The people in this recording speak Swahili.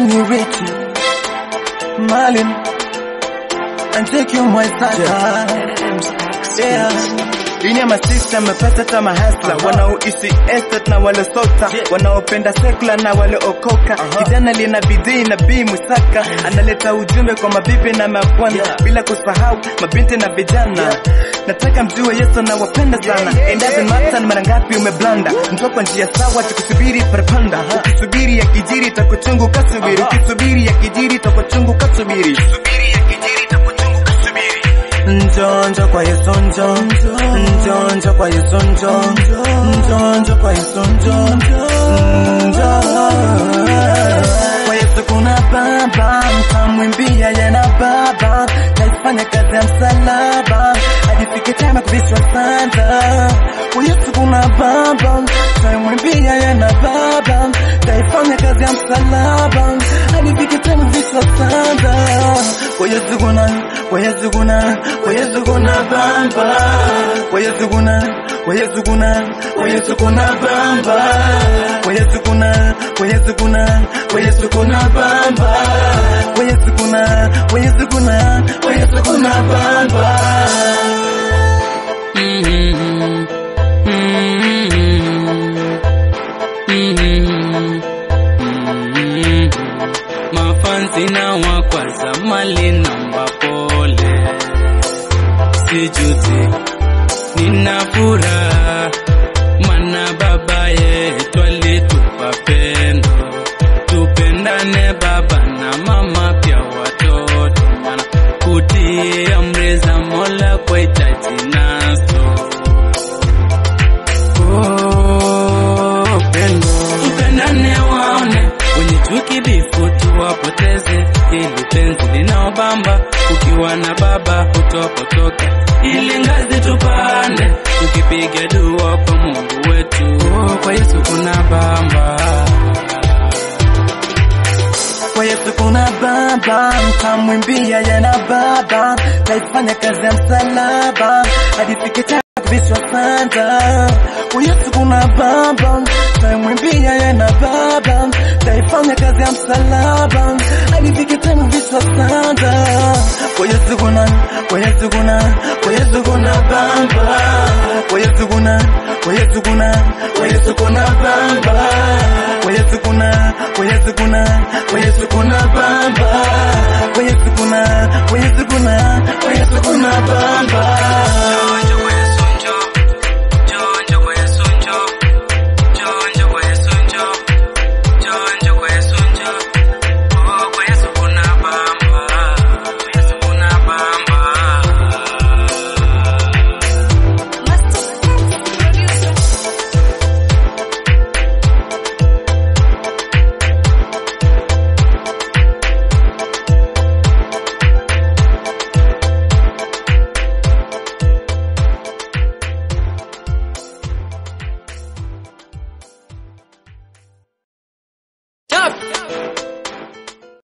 Johnny Richie, Marlin, and take you my side. Yeah. Dunia masista mepesa kama hustler, wanaoishi estate na wale sota, wanaopenda sekula na wale okoka. Kijana lina bidii na bii musaka, analeta ujumbe kwa mabibi na mabwana, bila kusahau mabinti na vijana. Nataka mjue Yesu na wapenda sana. It doesn't matter mara ngapi umeblanda, mtoko njia sawa tukusubiri parapanda. Ukisubiri ya kijiri takuchungu kasubiri, ukisubiri ya kijiri takuchungu kasubiri. Njonjo kwa Yesu njonjo kwa Yesu njonjo kwa Yesu njonjo kwa Yesu kuna baba, mtamwimbia yana baba, taifanya kazi ya msalaba hadi fike time kuvishwa sanda. Kwa Yesu kuna baba, mtamwimbia yana baba, taifanya kazi ya msalaba hadi fike time kuvishwa sanda. Kwa Yesu kuna baba, kwa Yesu kuna baba, kwa Yesu kuna baba, kwa Yesu kuna baba, kwa Yesu kuna kwa Yesu kuna baba. Mafanzi na wakwaza mali namba pole, sijuti nina furaha, mana baba yetu alitupa pendo. Tupendane baba na mama pia watoto, mana kutii amri za Mola kwa hitaji naso. Pendo tupendane waone, wenye chuki bifu tuwapoteze, ili penzi linaobamba. Ukiwa na baba hutopotoka, ili ngazi tupande, tukipiga dua kwa Mungu wetu. Kwa Yesu kuna baba, kwa Yesu kuna baba, mtamwimbia yana baba, taifanya kazi ya msalaba hadi fike time kuvishwa sanda. Kwa Yesu kuna baba, mtamwimbia yana baba, taifanya kazi ya msalaba hadi fike time kuvishwa sanda. Kwa Yesu kuna baba, kwa Yesu kuna baba, kwa Yesu kuna baba, kwa Yesu kuna baba, kwa Yesu kuna baba, kwa Yesu kuna baba, kwa Yesu kuna